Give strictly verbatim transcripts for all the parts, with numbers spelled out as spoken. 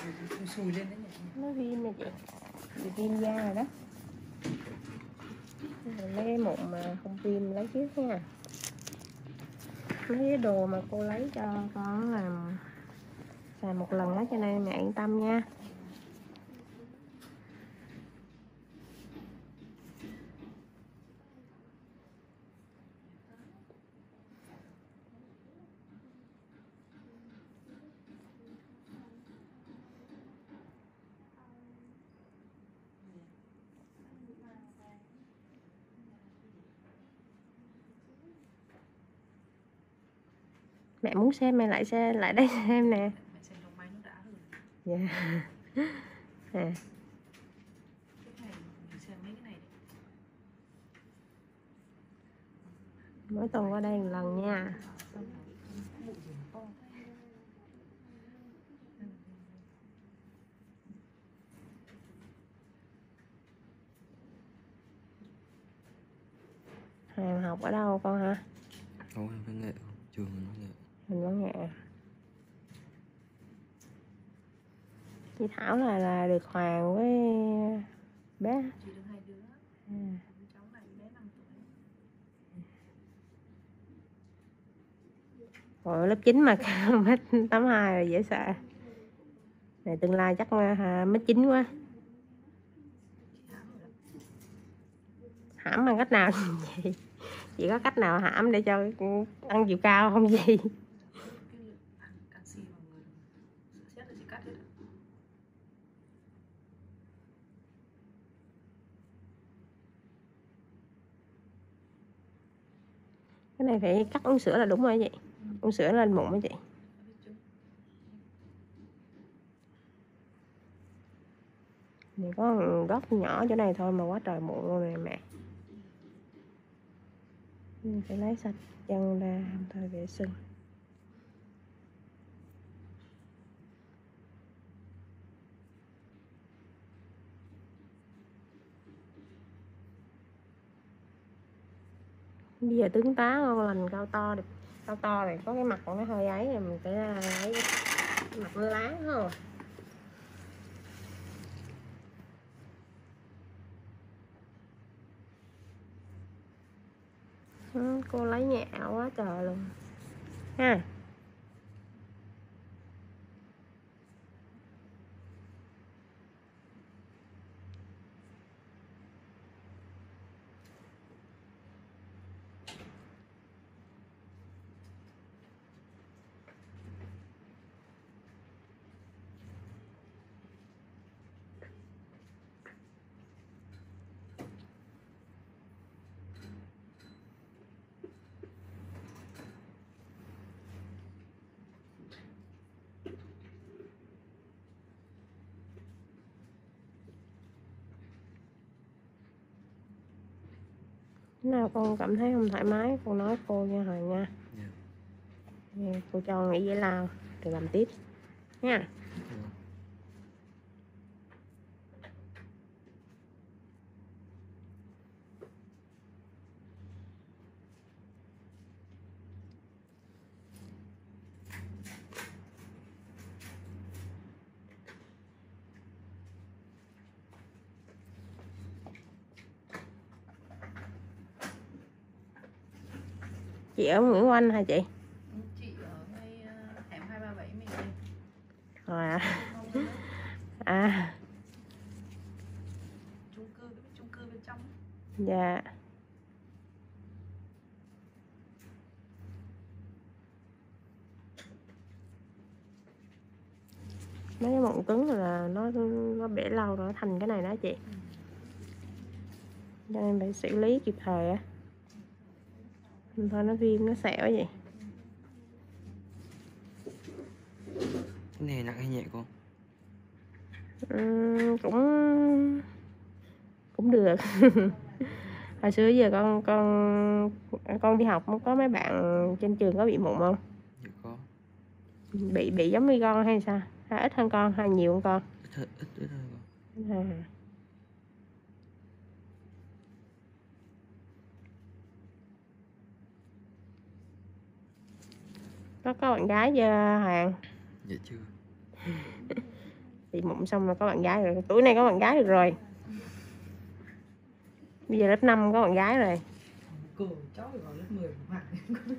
Sùi lên đấy nhỉ? Nó viêm này chị, bị viêm da rồi đó. Lấy một mà không viêm lấy trước nha. Mấy cái đồ mà cô lấy cho con làm xài một lần đó, cho nên mẹ yên tâm nha. Mẹ muốn xem mẹ lại xem lại đây xem nè. Mẹ xem trong máy nó đã rồi. Dạ. À. Cái này mình xem mấy cái này. Mỗi tuần qua đây một lần nha. Hàng học ở đâu con hả? Không, em văn nghệ, trường mình văn nghệ. Mình văn nghệ. Chị Thảo là là được Hoàng với bé. Chị được hai đứa. À. Cháu này bé năm tuổi. Rồi lớp chín mà mét tám hai rồi dễ sợ. Này tương lai chắc mét chín quá. Hãm bằng cách nào chị? Chị có cách nào hãm để cho tăng chiều cao không gì? Cái này phải cắt uống sữa là đúng rồi chị. Uống sữa lên mụn với chị. Thì có một góc nhỏ chỗ này thôi mà quá trời mụn luôn này mẹ. Phải lấy sạch chân ra thôi vệ sinh. Bây giờ tướng tá ngon lành cao to được, cao to này có cái mặt nó hơi ấy rồi mình phải lấy mặt nó láng không? Ừ, cô lấy nhẹ quá trời luôn ha. Nào con cảm thấy không thoải mái con nói cô nha Hoàng nha. Yeah. Cô cho nghỉ giải lao rồi làm tiếp nha. Yeah. Chị ở Nguyễn Oanh hả chị? Chị ở ngay hẻm hai ba bảy mình đây. Rồi à. À. Chung cư, cái chung cư bên trong. Dạ. Mấy cái mụn cứng là nó nó bể lâu rồi, nó thành cái này đó chị. Cho nên phải xử lý kịp thời á. Thôi nó viêm nó sẹo vậy. Cái này nặng hay nhẹ con? Ừ, cũng cũng được. Hồi xưa giờ con con con đi học có mấy bạn trên trường có bị mụn không? Dạ có. Bị bị giống như con hay sao? Hay ít hơn con hay nhiều hơn con? Ít ít ít hơn con. À. Có có bạn gái chưa Hoàng? Dạ chưa. bị mụn xong là có bạn gái rồi. Tuổi này có bạn gái được rồi. Bây giờ lớp năm có bạn gái rồi. Cô cháu vào lớp mười của bạn.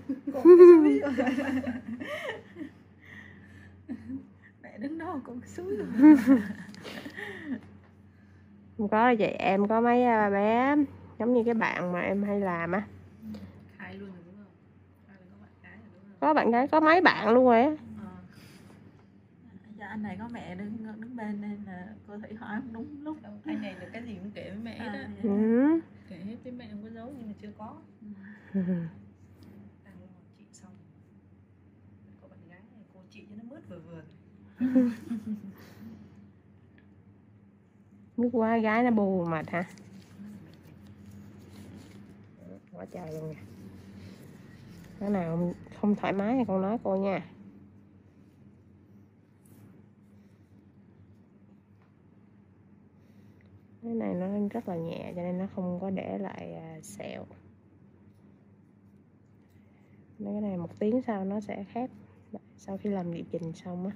Mẹ đứng đó con xúi rồi. Không có vậy, em có mấy bé giống như cái bạn mà em hay làm á. Khai luôn rồi đúng không? Khai là có bạn gái rồi đúng không? Có bạn gái, có mấy bạn luôn rồi á. Ờ. Dạ anh này có mẹ đứng đứng bên nên là cô thấy hỏi không đúng lúc. Anh này là cái gì cũng kể với mẹ hết á. Ừ. Kể hết với mẹ không có giấu nhưng mà chưa có. Ừ. Đang ngồi chị xong. Có bạn gái này cô chị cho nó mướt vừa vừa. Nước quá gái nó buồn mệt hả? Quá trời luôn nè. Cái nào không thoải mái thì con nói cô nha. Cái này nó rất là nhẹ cho nên nó không có để lại sẹo. Mấy cái này một tiếng sau nó sẽ khác sau khi làm liệu trình xong á.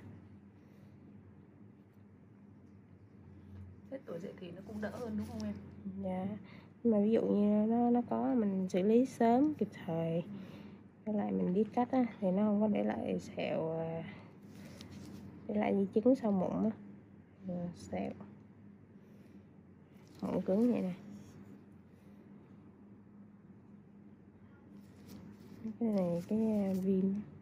Thế tuổi dậy thì nó cũng đỡ hơn đúng không em? Dạ. Nhưng mà ví dụ như nó nó có mình xử lý sớm kịp thời, với lại mình biết cách á, thì nó không có để lại sẹo, để lại di chứng sau mụn á, sẹo mụn cứng vậy nè. Cái này cái viêm.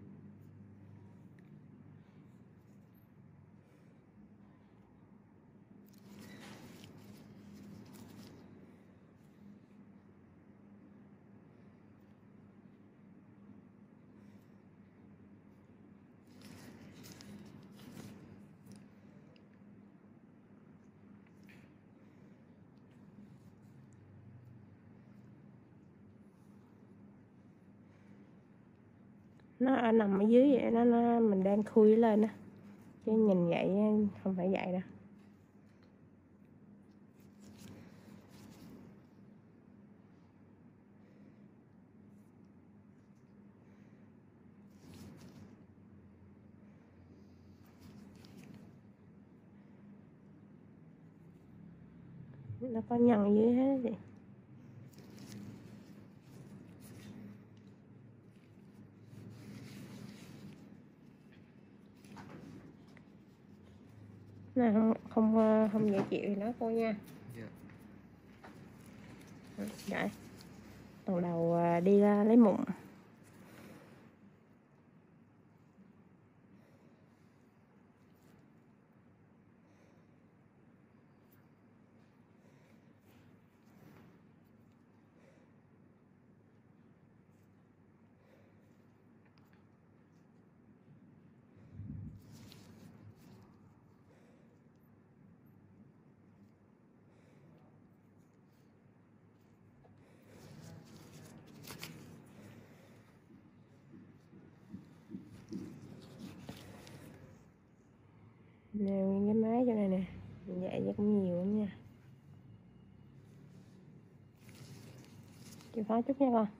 Nó ở nằm ở dưới vậy, nó, nó mình đang khui lên á, chứ nhìn vậy không phải vậy đâu. Nó có nhân ở dưới hết vậy. Nào không không không dễ chịu thì nói cô nha. Dạ. Vậy lần đầu đi ra lấy mụn. Nè nguyên cái máy chỗ này nè, vậy chắc cũng nhiều lắm nha. Chịu khó chút nha con.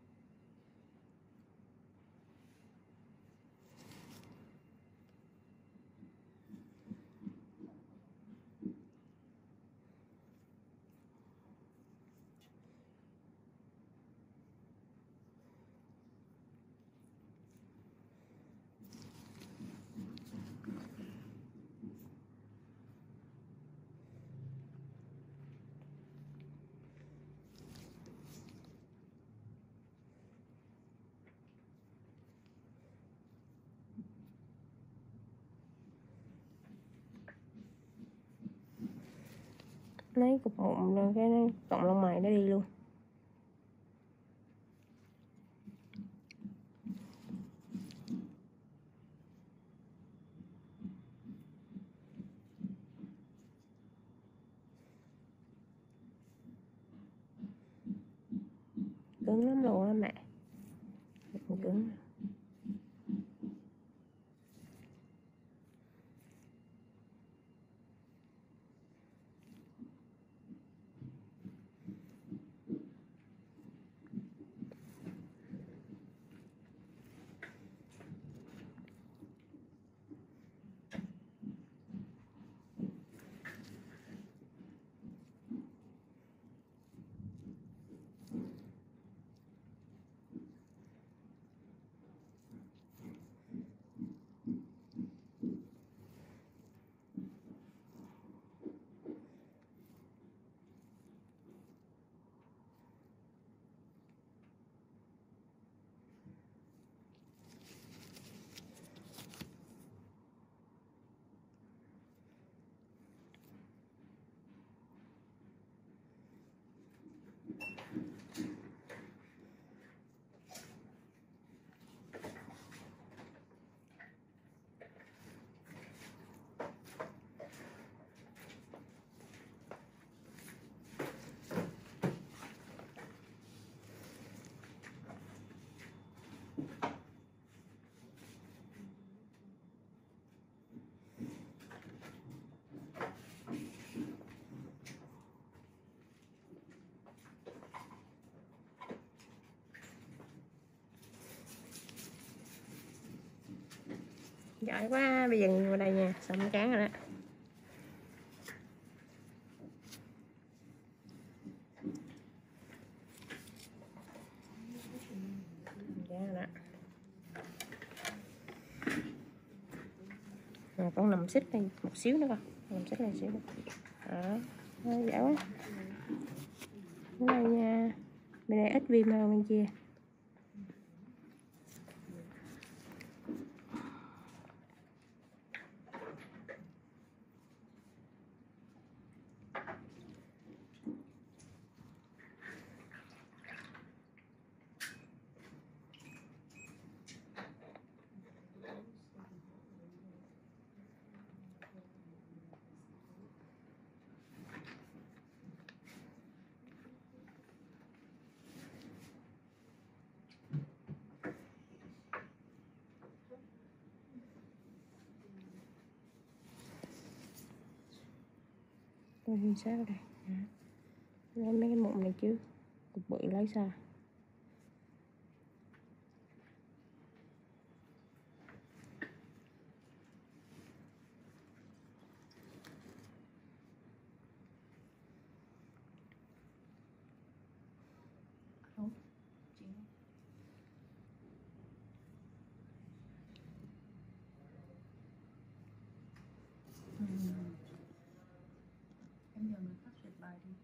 Lấy cục mụn rồi cái cộng lông mày nó đi luôn. Cứng lắm luôn á mẹ. Cứng. Giỏi quá, bây giờ nhìn vào đây nha, xong trán rồi đó. Trán rồi đó. Rồi con nằm xích đây một xíu nữa con, nằm xích này xíu nữa. Đó, giỏi quá. Cái này nha, bên này ít viêm hơn bên kia. Tôi hình sao đây, lấy mấy cái mụn này chứ cục bự lấy sao. Em nhờ người khác duyệt bài đi.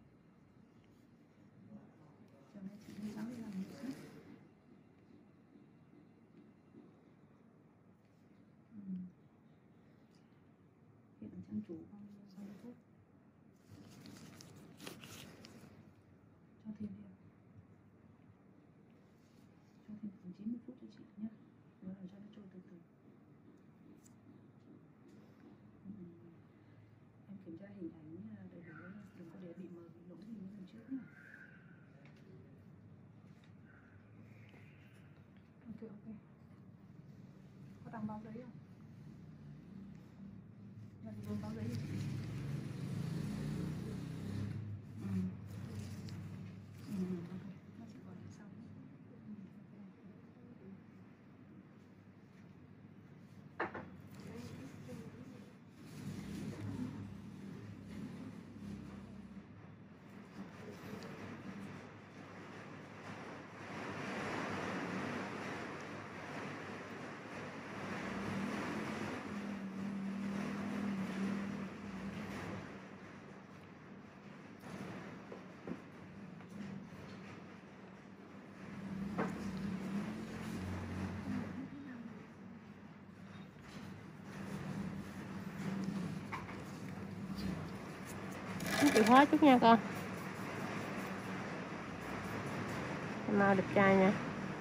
Chiều nay chị đi giáo đi làm việc hết. Hiện trang chủ không xong thuốc. Cho thêm đi. Cho thêm khoảng chín mươi phút cho chị nhé. Rồi cho nó trôi từ từ. Em kiểm tra hình ảnh đầy đủ, đừng có để bị mờ bị lỗi gì như lần trước nhé. Ok ok. Có đăng báo giấy không? Dạ thì báo giấy gì? Ừ. Ừ, ok. Nó sẽ gọi sau. Chịu khó chút nha con. Mau đẹp trai nha.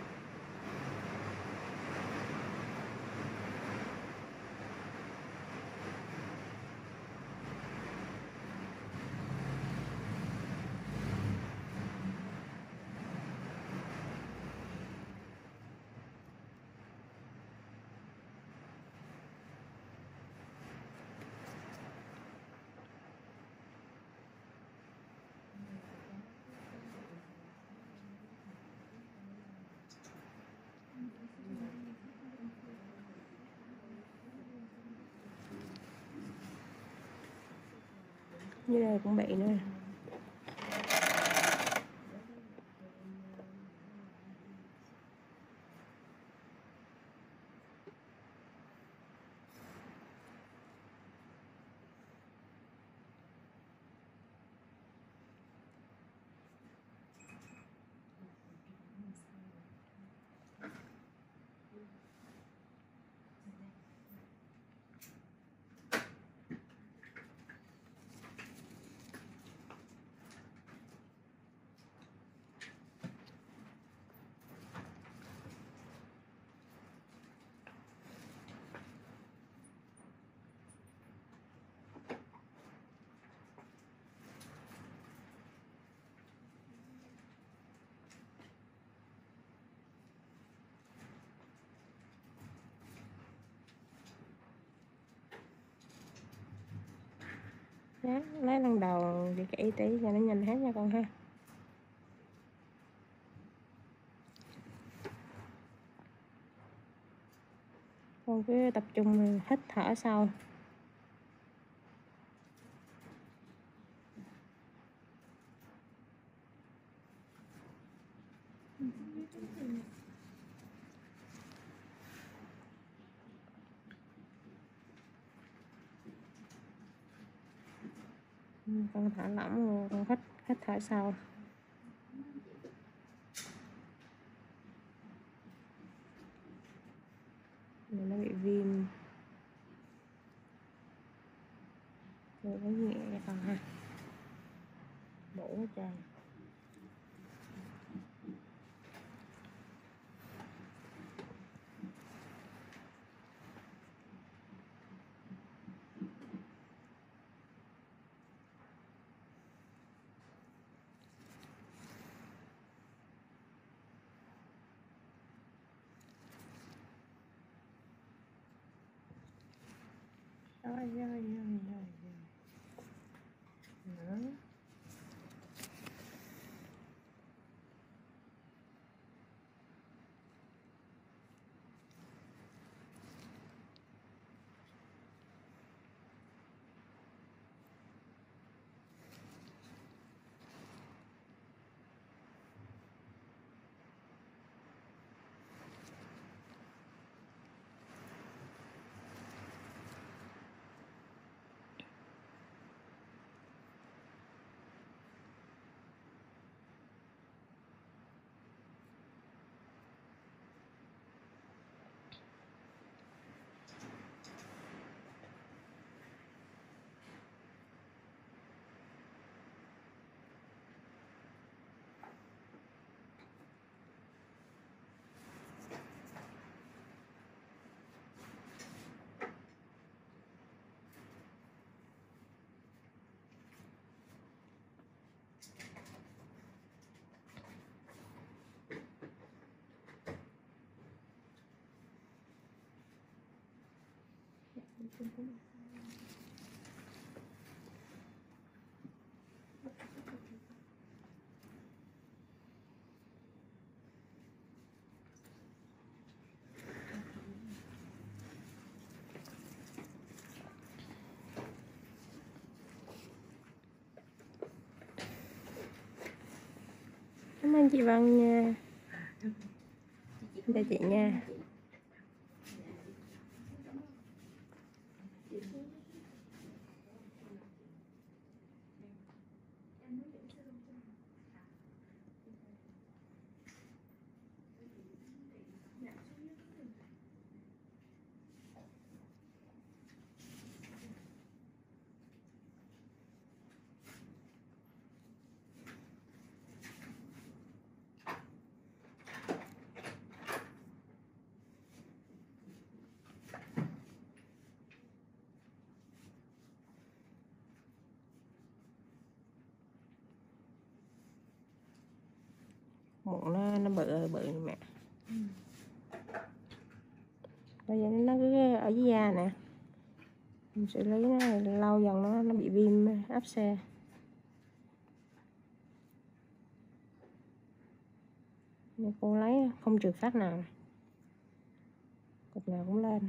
Như đây cũng bị nữa. Đó, lấy lần đầu đi cái y tế cho nó nhanh hết nha con ha. Con Con cứ tập trung hít thở sâu. Con thở lỏng, con hít hít thở sâu. Nó bị viêm. Rồi nó nhẹ cho con ha. Bổ hết trơn. Rồi rồi rồi rồi. Nữa. Cảm ơn chị Vân nha. Chào chị nha. Mụn nó nó bự bự nè mẹ. Ừ. Bây giờ nó cứ ở dưới da nè. Mình xử lý nó lâu dần nó nó bị viêm áp xe. Nên cô lấy không trừ phát nào. Cục nào cũng lên.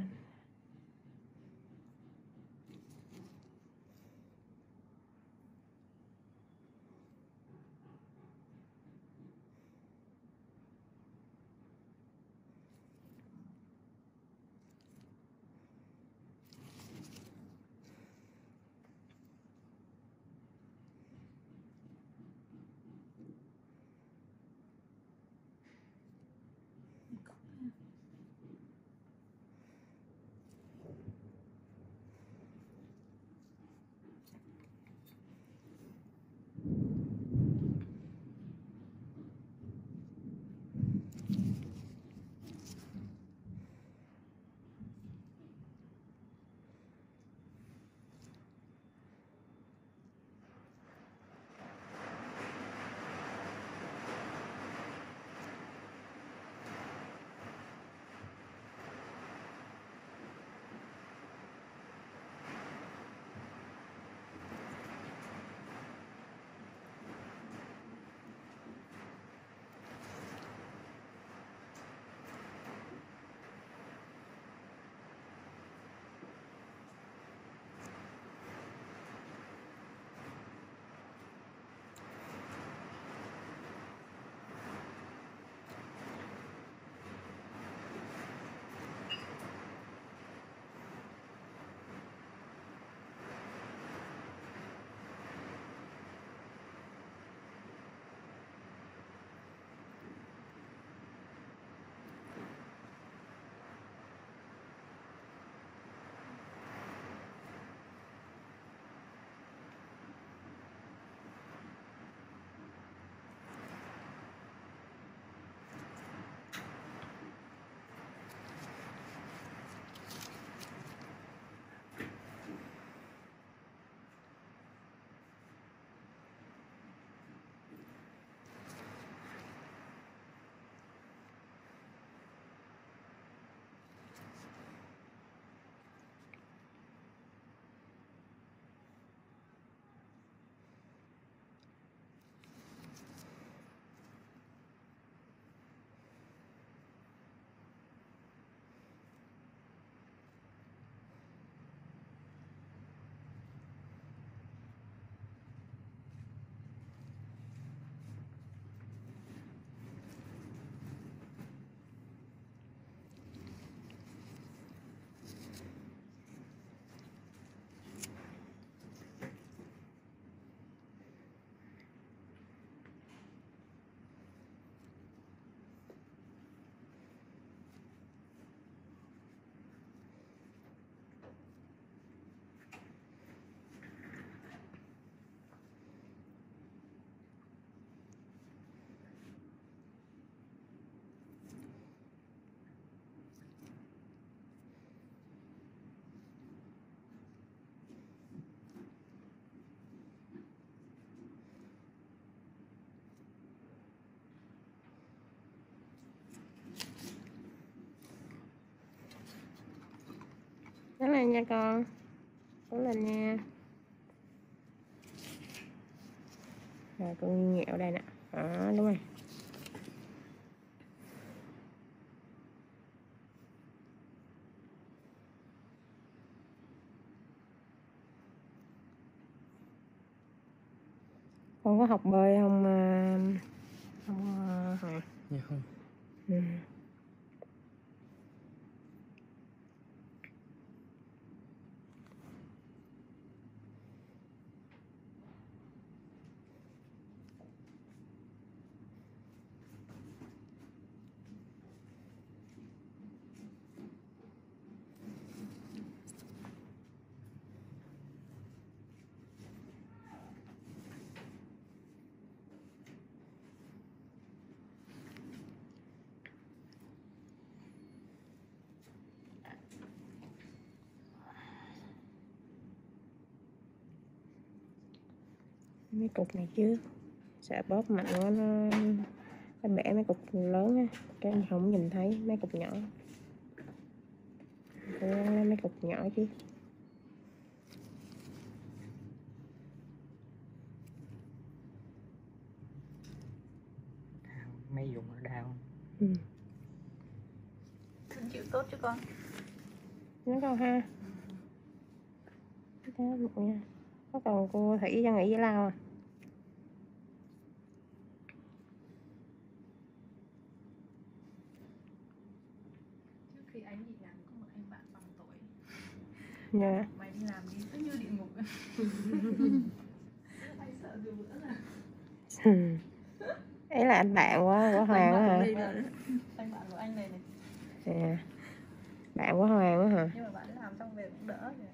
gắng lên nha con, cố lên nha. Rồi con nghẹo đây nè, đó đúng rồi. Con có học bơi không? Không hả? Dạ không. Ừ. Mấy cục này chứ sợ bóp mạnh quá nó nó bẻ mấy cục lớn á, cái không nhìn thấy mấy cục nhỏ. Cố gắng lấy mấy cục nhỏ chứ. Mấy dùng nó đau. Ừ. Mình chịu tốt chứ con. Nó đâu ha. Đó một nha. Có còn cô Thủy cho nghỉ giải lao à? Trước khi anh đi làm có một anh bạn bằng tuổi. Dạ. Yeah. Mày đi làm đi cứ như địa ngục. Anh sợ dù bữa là. Ấy là anh bạn quá, của Hoàng quá hả? Anh bạn của anh này này. À, bạn của Hoàng quá hả? Nhưng mà bạn làm xong về cũng đỡ rồi.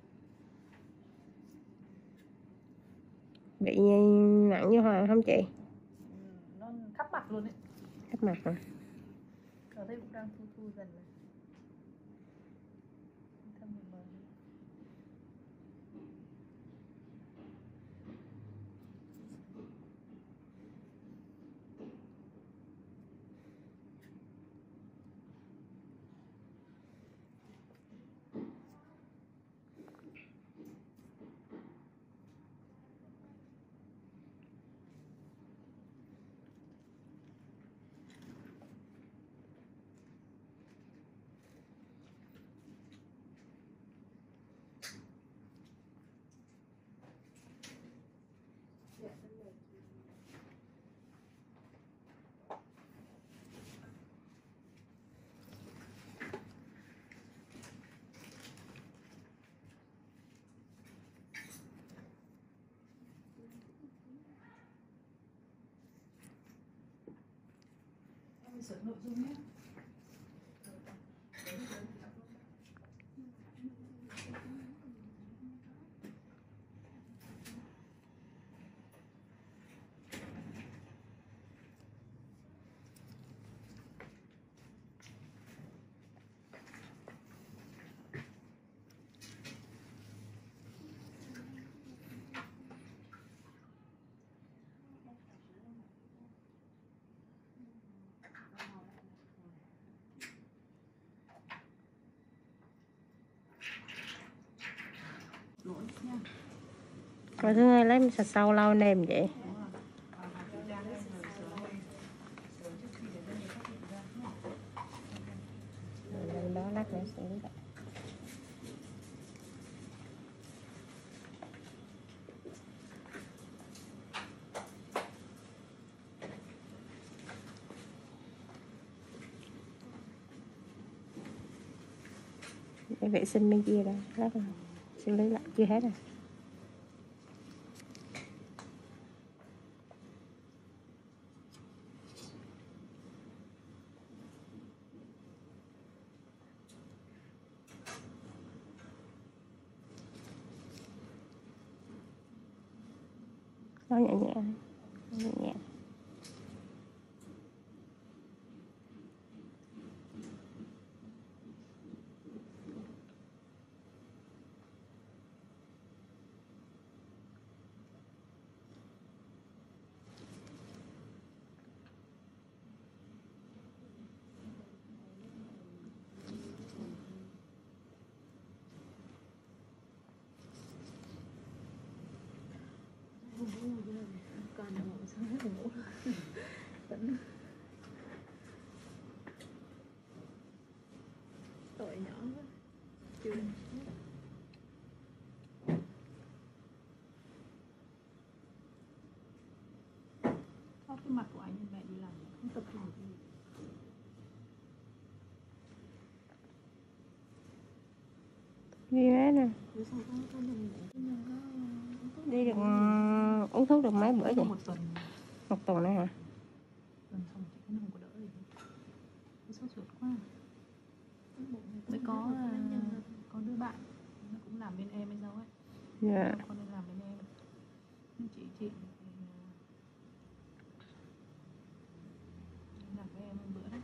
Bị nặng như Hoàng không chị? Ừ, nó khắp mặt luôn đấy. Khắp mặt hả? Ở đây cũng đang thu thu dần rồi. Thâm mờ mờ. Sửa nội dung nhé. Rồi Thương ơi, lấy sạch sâu lau nêm vậy. Lên đó lát nữa xử lý lại. Để vệ sinh bên kia đã, lát nữa xử lý lại, chưa hết rồi. Nó nhẹ nhẹ, nhẹ nhẹ. Còn ngủ sao hết ngủ vẫn tội nhỏ quá chưa có cái mặt của anh mẹ đi làm không tập trung được gì. Đi đấy nè. Bữa sau có có mình ngủ cái nhân có Đi được uống thuốc được mấy bữa vậy? Một tuần. Một tuần nữa hả? Tuần xong chị cũng không có đỡ gì. Cái sốt ruột quá. Mới có có đứa bạn nó cũng làm bên em bên đâu ấy. Dạ. Con đi làm bên em. Nhưng chị chị làm với em hôm bữa đấy.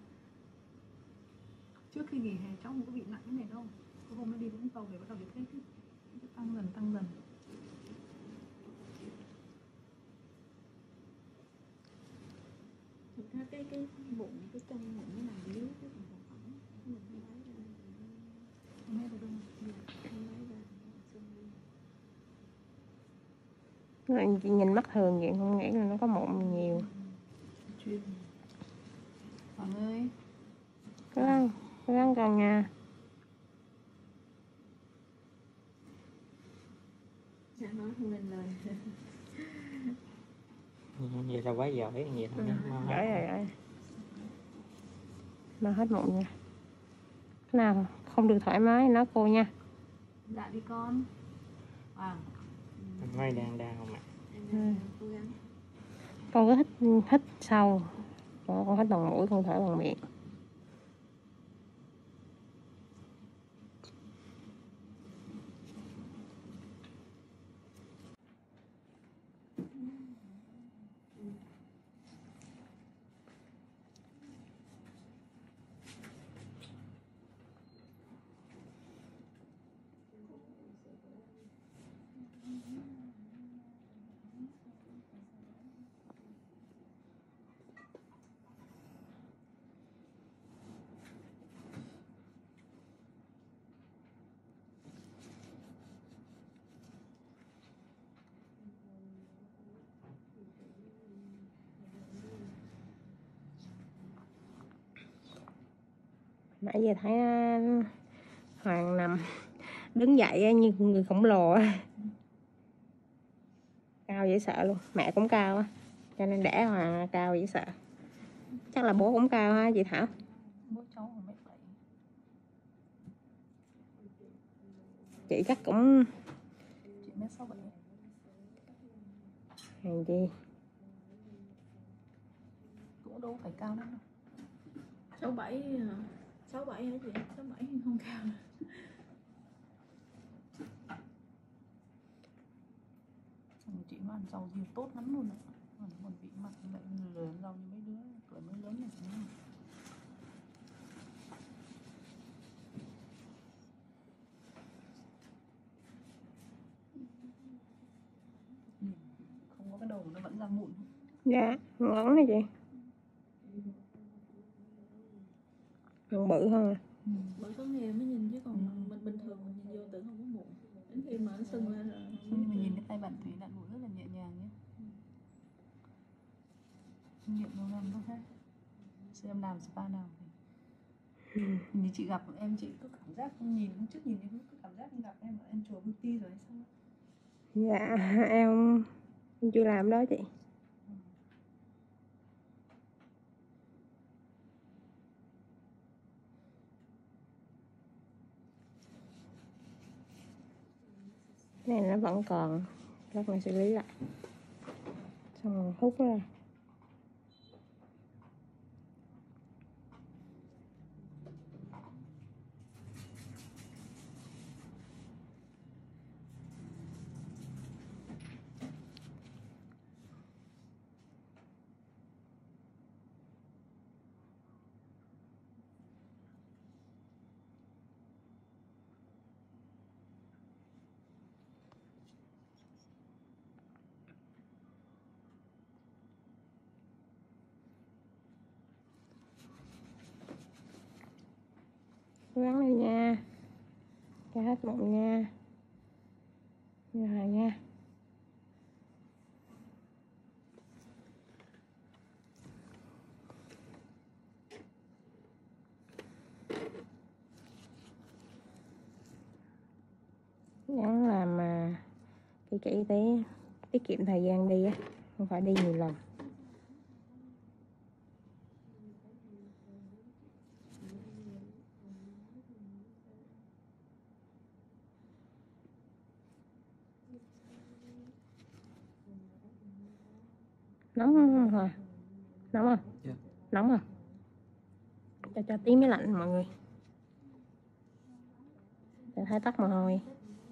Trước khi nghỉ hè cháu không có bị nặng cái này đâu. Cái hôm nó đi Vũng Tàu về bắt đầu bị thấy tăng dần tăng dần. Thực ra cái cái bụng cái trong bụng nó nằm dưới cái phần hậu phẫu mình không lấy ra Không lấy được đâu. không lấy ra xong Rồi chị nhìn mắt thường vậy không nghĩ là nó có mụn nhiều. Chuyên Hoàng ơi Cố gắng, cố gắng con nha. dạ nói không nên lời. Vậy là quá giỏi vậy thôi. Giỏi rồi, giỏi. Mà hết mụn nha. Cái nào không được thoải mái nói cô nha. Dạ đi con. Hoàng Mai đang đau mà. Em cố gắng. Con cứ hít hít sâu. Con hít bằng mũi, con thở bằng miệng. Nãy giờ thấy Hoàng nằm đứng dậy như người khổng lồ á. Cao dễ sợ luôn. Mẹ cũng cao á. Cho nên đẻ Hoàng cao dễ sợ. Chắc là bố cũng cao ha chị Thảo. bố cháu khoảng mét bảy. Chị chắc cũng Chị mét sáu bảy. hàng chi. Cũng đâu phải cao lắm đâu. Sáu bảy hả? Sáu bảy hả chị? Sáu bảy không cao. Xong chị nó ăn rau nhiều tốt lắm luôn ạ. Còn còn bị mặt lại lười ăn rau như mấy đứa tuổi mới lớn này. Không có cái đầu nó vẫn ra mụn. Dạ, ngon này chị. Còn bự hơn à. Ừ. Bởi có nghề mới nhìn chứ còn ừ. mình bình thường mình nhìn vô tưởng không có mụn. Đến khi mà nó sưng lên rồi. Nhưng mà nhìn cái tay bạn Thủy lặn mũi rất là nhẹ nhàng nhé. Kinh nghiệm lâu năm có khác. Xem em làm spa nào thì ừ. Nhìn chị gặp em chị cứ cảm giác không nhìn không trước nhìn em cứ cảm giác như gặp em ở em chùa beauty rồi hay sao? Dạ em chưa làm đó chị. Ừ. Cái này nó vẫn còn, lát mình xử lý lại xong rồi hút ra. Cố gắng lên nha, cho hết mụn nha. Rồi nha. Thì cái y tế tiết kiệm thời gian đi á, không phải đi nhiều lần. Nóng không hả? Nóng không? Dạ. Nóng không? Cho cho tí mới lạnh mọi người. Để thấy tóc mồ hôi.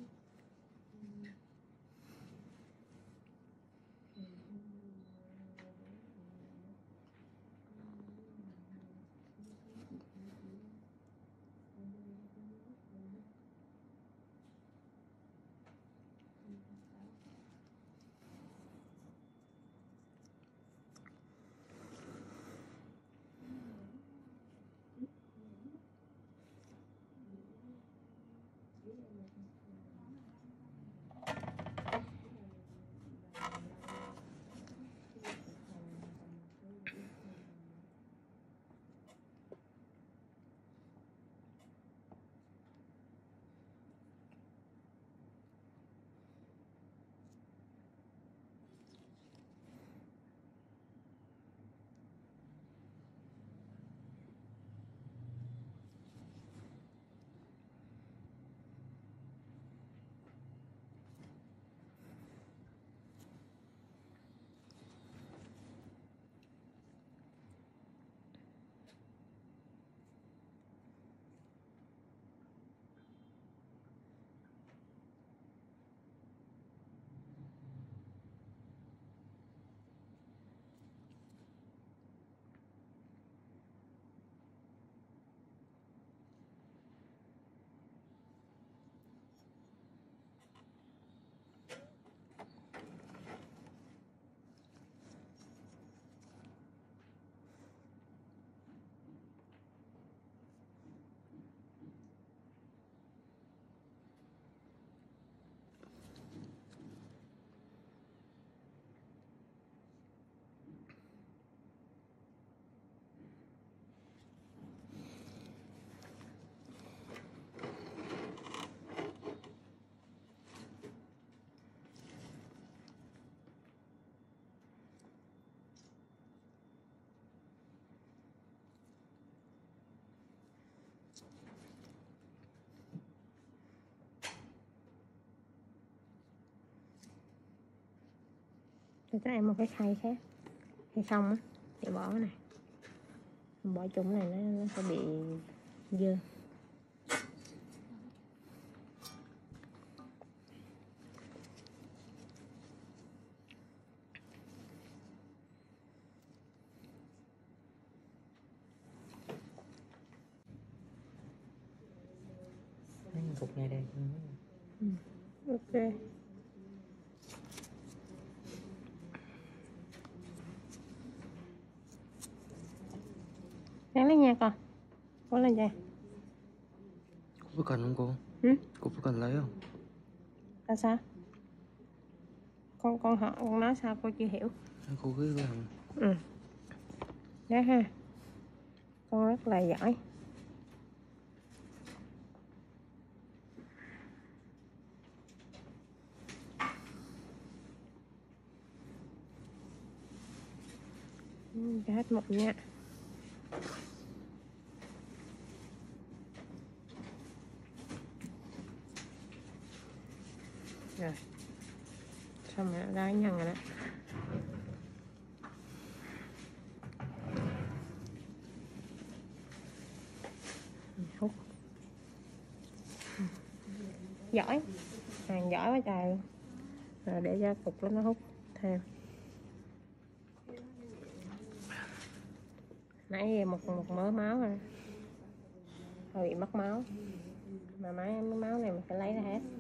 Cho các em một cái khay khác, khay không á, để bỏ cái này, bỏ chung này nó, nó sẽ bị dơ. Cục này đây. Ừ. Ok. Ráng lên nha con. Cố lên nha. Cục có cần không cô? Ừ? Cục có cần lấy không? Là sao? Con con họ con nói sao cô chưa hiểu. Cô cứ làm. Ừ. Đó ha. Con rất là giỏi. Cho hết một nha. Rồi. Xong rồi ra nhân rồi đó. Hút. Giỏi. Hàng giỏi quá trời luôn. Rồi để cho cục nó hút theo. Nãy một một mớ máu rồi. Hơi bị mất máu. Mà máy cái máu này mình phải lấy ra hết.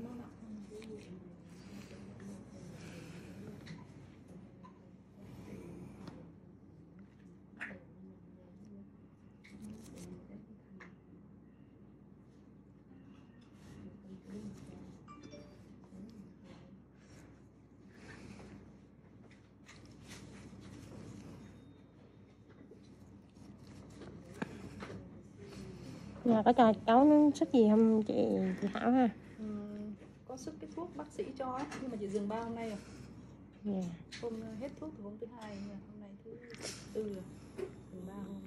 Nhà có cho cháu nó sức gì không chị chị Thảo ha? Ừ, có sức cái thuốc bác sĩ cho ấy, nhưng mà chị dừng ba hôm nay rồi. Yeah. Hôm hết thuốc từ hôm thứ hai, hôm nay thứ tư rồi, dừng ba hôm.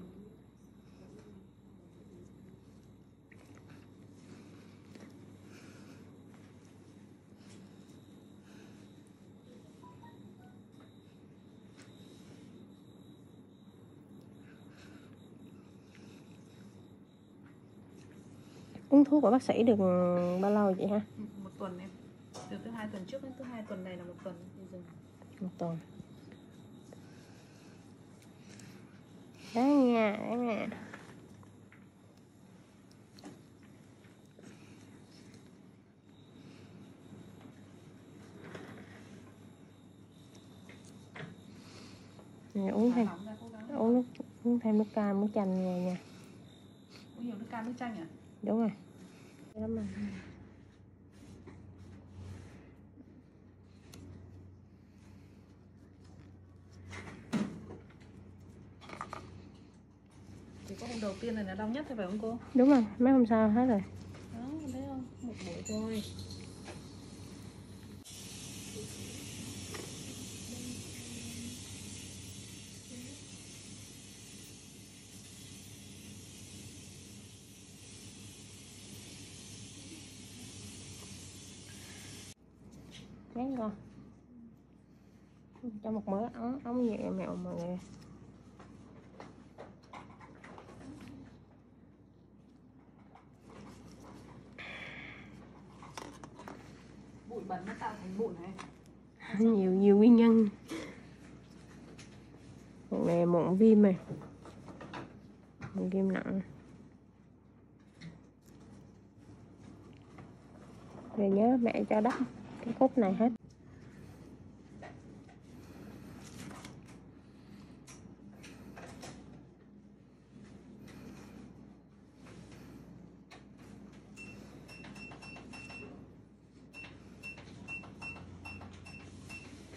Uống thuốc của bác sĩ được bao lâu vậy hả? Một tuần em. Từ thứ hai tuần trước đến thứ hai tuần này là một tuần thì dừng. Một tuần. Đó nha, đó nha. Rồi, uống thêm uống nước uống thêm nước cam nước chanh rồi nha. Uống nhiều nước cam nước chanh à? Đúng rồi. Lắm rồi. Chỉ có hôm đầu tiên này là đau nhất thôi phải không cô? Đúng rồi, mấy hôm sau hết rồi. Đó, thấy không? Một buổi thôi. Mấy con cho một mớ ống ống nhẹ mẹo mọi người. Bụi bẩn nó tạo thành mụn này. Nhiều nhiều nguyên nhân. Một này mụn viêm này, mụn viêm nặng. Rồi nhớ mẹ cho đắp cái khúc này hết.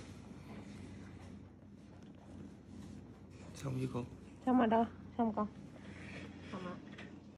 Xong chưa cô? Xong rồi đâu? Xong con.